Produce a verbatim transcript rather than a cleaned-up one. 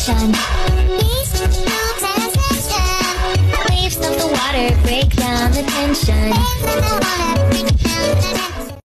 ascension. Peace, moves, and ascension. Waves of the water break down the tension.